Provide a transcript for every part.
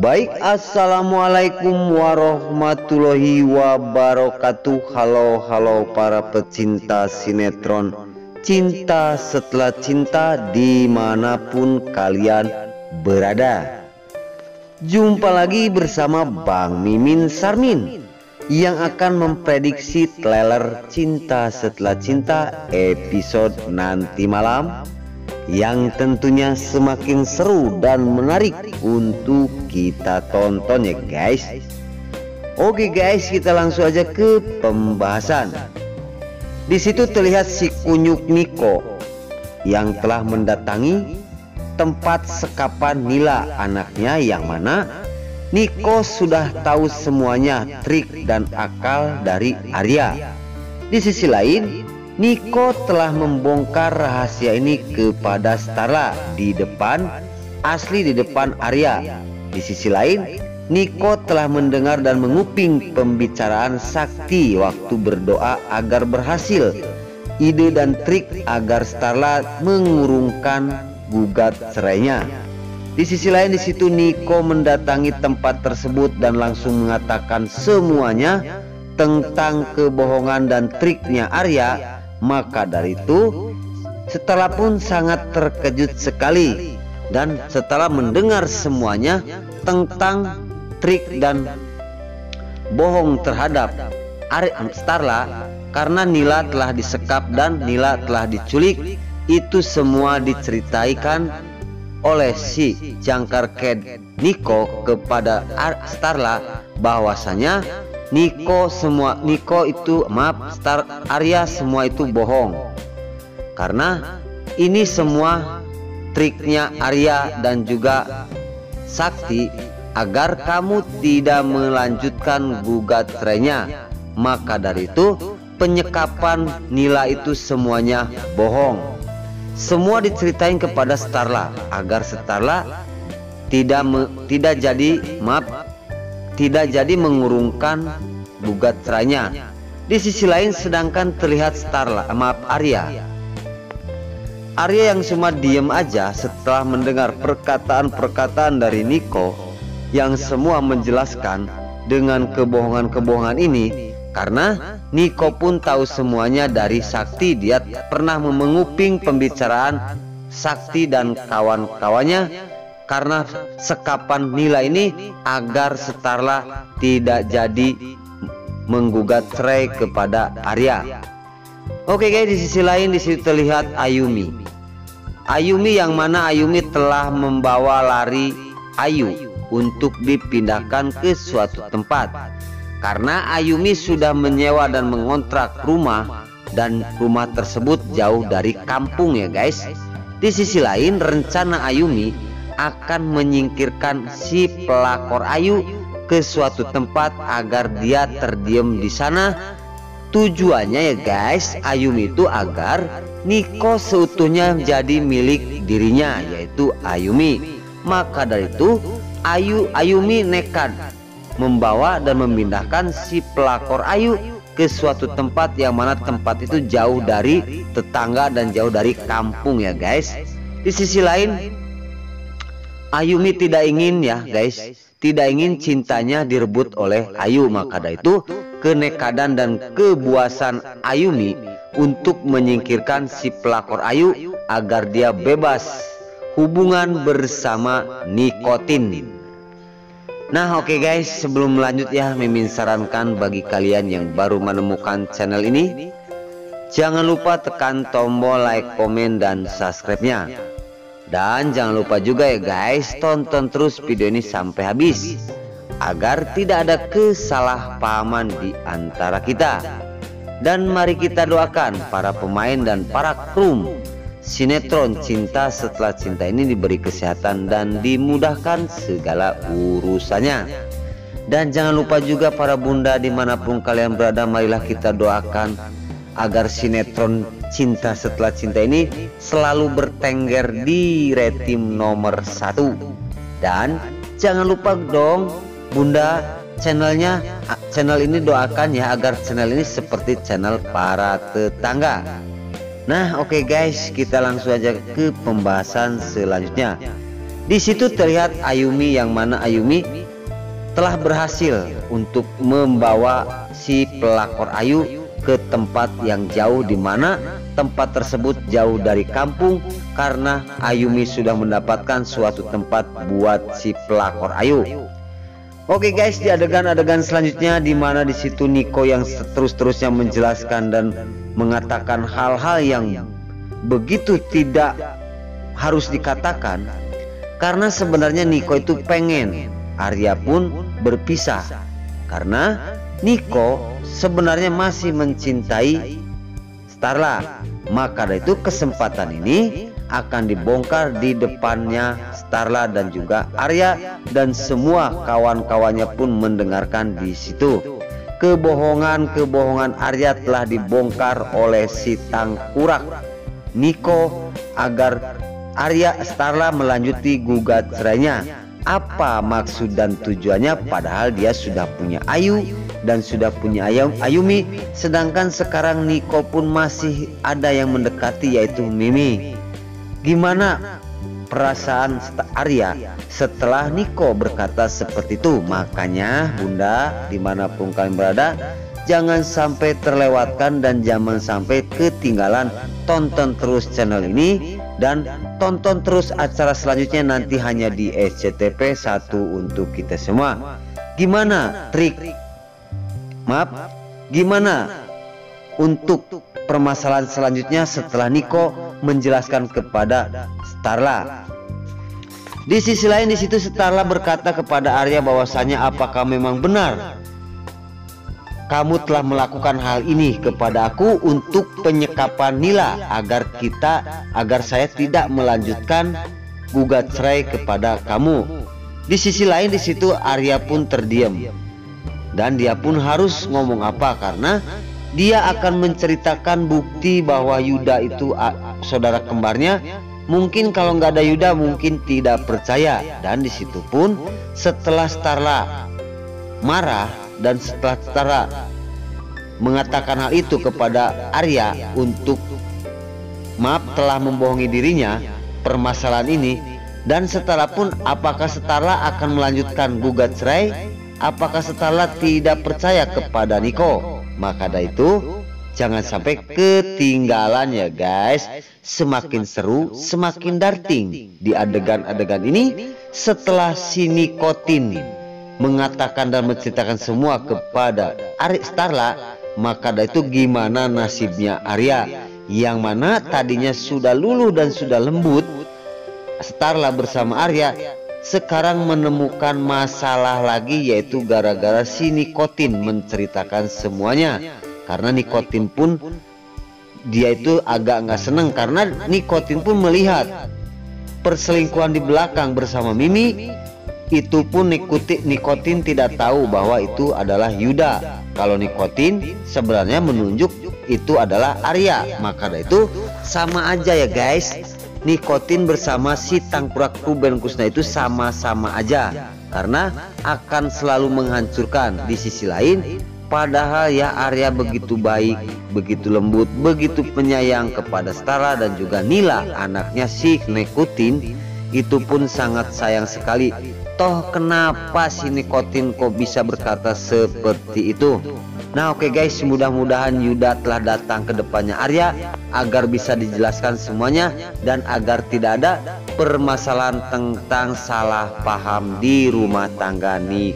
Baik, assalamualaikum warahmatullahi wabarakatuh. Halo para pecinta sinetron Cinta Setelah Cinta dimanapun kalian berada. Jumpa lagi bersama Bang Mimin Sarmin yang akan memprediksi trailer Cinta Setelah Cinta episode nanti malam, yang tentunya semakin seru dan menarik untuk kita tonton ya guys. Oke guys, kita langsung aja ke pembahasan. Di situ terlihat si kunyuk Niko yang telah mendatangi tempat sekapan Nila anaknya, yang mana Niko sudah tahu semuanya trik dan akal dari Arya. Di sisi lain, Niko telah membongkar rahasia ini kepada Starla di depan Arya. Di sisi lain, Niko telah mendengar dan menguping pembicaraan Sakti waktu berdoa agar berhasil ide dan trik agar Starla mengurungkan gugat cerainya. Di sisi lain, di situ Niko mendatangi tempat tersebut dan langsung mengatakan semuanya tentang kebohongan dan triknya Arya. Maka dari itu, Starla pun sangat terkejut sekali, dan setelah mendengar semuanya tentang trik dan bohong terhadap Starla karena Nila telah disekap dan Nila telah diculik, itu semua diceritakan oleh si jangkar Ked Niko kepada Starla bahwasanya Arya semua itu bohong, karena ini semua triknya Arya dan juga Sakti agar kamu tidak melanjutkan gugat cerainya. Maka dari itu, penyekapan Nila itu semuanya bohong. Semua diceritain kepada Starla agar Starla tidak jadi mengurungkan gugat cerainya. Di sisi lain, sedangkan terlihat Arya yang cuma diem aja setelah mendengar perkataan-perkataan dari Niko yang semua menjelaskan dengan kebohongan-kebohongan ini, karena Niko pun tahu semuanya dari Sakti. Dia pernah menguping pembicaraan Sakti dan kawan-kawannya karena sekapan Nila ini agar Starla tidak jadi menggugat cerai kepada Arya. Oke guys, di sisi lain di situ terlihat Ayumi yang mana Ayumi telah membawa lari Ayu untuk dipindahkan ke suatu tempat, karena Ayumi sudah menyewa dan mengontrak rumah, dan rumah tersebut jauh dari kampung ya guys. Di sisi lain, rencana Ayumi akan menyingkirkan si pelakor Ayu ke suatu tempat agar dia terdiam di sana. Tujuannya ya guys, Ayumi itu agar Niko seutuhnya jadi milik dirinya, yaitu Ayumi. Maka dari itu, Ayumi nekat membawa dan memindahkan si pelakor Ayu ke suatu tempat yang mana tempat itu jauh dari tetangga dan jauh dari kampung ya guys. Di sisi lain, Ayumi tidak ingin cintanya direbut oleh Ayu. Maka dari itu, kenekadan dan kebuasan Ayumi untuk menyingkirkan si pelakor Ayu agar dia bebas hubungan bersama Nikotin. Nah oke guys, sebelum lanjut ya, Mimin sarankan bagi kalian yang baru menemukan channel ini, jangan lupa tekan tombol like, komen, dan subscribe-nya. Dan jangan lupa juga ya guys, tonton terus video ini sampai habis agar tidak ada kesalahpahaman di antara kita. Dan mari kita doakan para pemain dan para kru sinetron Cinta Setelah Cinta ini diberi kesehatan dan dimudahkan segala urusannya. Dan jangan lupa juga para bunda dimanapun kalian berada, marilah kita doakan agar sinetron Cinta Setelah Cinta ini selalu bertengger di rating nomor 1. Dan jangan lupa dong bunda, channel ini doakan ya agar channel ini seperti channel para tetangga. Nah oke guys, kita langsung aja ke pembahasan selanjutnya. Di situ terlihat Ayumi, yang mana Ayumi telah berhasil untuk membawa si pelakor Ayu ke tempat yang jauh, di mana tempat tersebut jauh dari kampung karena Ayumi sudah mendapatkan suatu tempat buat si pelakor Ayu. Oke guys, di adegan-adegan selanjutnya di mana di situ Niko yang terus-terusnya menjelaskan dan mengatakan hal-hal yang begitu tidak harus dikatakan, karena sebenarnya Niko itu pengen Arya pun berpisah, karena Niko sebenarnya masih mencintai Starla. Maka dari itu kesempatan ini akan dibongkar di depannya Starla dan juga Arya, dan semua kawan-kawannya pun mendengarkan di situ. Kebohongan Arya telah dibongkar oleh si tangkurak Niko agar Starla melanjuti gugat cerainya. Apa maksud dan tujuannya, padahal dia sudah punya Ayu dan sudah punya Ayumi, sedangkan sekarang Niko pun masih ada yang mendekati, yaitu Mimi. Gimana perasaan Arya setelah Niko berkata seperti itu? Makanya Bunda, dimanapun kalian berada, jangan sampai terlewatkan dan jangan sampai ketinggalan. Tonton terus channel ini dan tonton terus acara selanjutnya nanti hanya di SCTP 1 untuk kita semua. Gimana gimana untuk permasalahan selanjutnya setelah Niko menjelaskan kepada Starla? Di sisi lain di situ Starla berkata kepada Arya bahwasanya apakah memang benar kamu telah melakukan hal ini kepada aku untuk penyekapan Nila agar saya tidak melanjutkan gugat cerai kepada kamu. Di sisi lain di situ Arya pun terdiam dan dia pun harus ngomong apa, karena dia akan menceritakan bukti bahwa Yuda itu saudara kembarnya. Mungkin kalau nggak ada Yuda mungkin tidak percaya. Dan di situ pun setelah Starla marah dan setelah Starla mengatakan hal itu kepada Arya untuk telah membohongi dirinya permasalahan ini, dan Starla pun apakah Starla akan melanjutkan gugat cerai, apakah Starla tidak percaya kepada Niko? Maka dari itu jangan sampai ketinggalan ya guys. Semakin seru, semakin darting di adegan-adegan ini setelah si Nikotin mengatakan dan menceritakan semua kepada Starla. Maka dari itu gimana nasibnya Arya, yang mana tadinya sudah luluh dan sudah lembut. Starla bersama Arya sekarang menemukan masalah lagi, yaitu gara-gara si Nikotin menceritakan semuanya. Karena Nikotin pun dia itu agak nggak seneng, karena Nikotin pun melihat perselingkuhan di belakang bersama Mimi. Itu pun Nikotin tidak tahu bahwa itu adalah Yuda. Kalau Nikotin sebenarnya menunjuk itu adalah Arya. Maka dari itu sama aja ya guys. Nikotin bersama si tangkurak Ruben Kusna itu sama-sama aja, karena akan selalu menghancurkan. Di sisi lain padahal ya Arya begitu baik, begitu lembut, begitu penyayang kepada Starla dan juga Nila, anaknya si Nikotin. Itu pun sangat sayang sekali. Toh kenapa si Nikotin kok bisa berkata seperti itu? Nah oke guys, mudah-mudahan Yuda telah datang ke depannya Arya agar bisa dijelaskan semuanya dan agar tidak ada permasalahan tentang salah paham di rumah tangga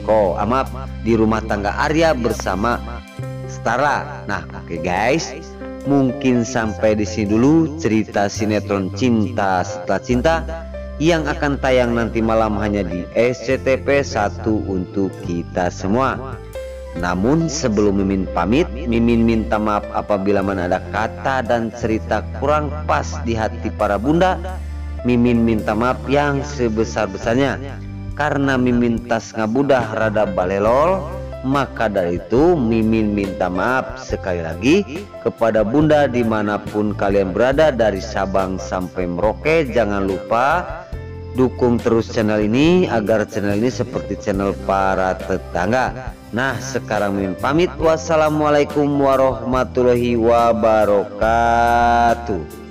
di rumah tangga Arya bersama Starla. Nah oke guys, mungkin sampai di sini dulu cerita sinetron Cinta Setelah Cinta yang akan tayang nanti malam hanya di SCTP 1 untuk kita semua. Namun sebelum Mimin pamit, Mimin minta maaf apabila mana ada kata dan cerita kurang pas di hati para bunda. Mimin minta maaf yang sebesar-besarnya, karena Mimin tas ngabudah rada balelol. Maka dari itu Mimin minta maaf sekali lagi kepada bunda dimanapun kalian berada, dari Sabang sampai Merauke. Jangan lupa dukung terus channel ini agar channel ini seperti channel para tetangga. Nah sekarang Mimin pamit. Wassalamualaikum warahmatullahi wabarakatuh.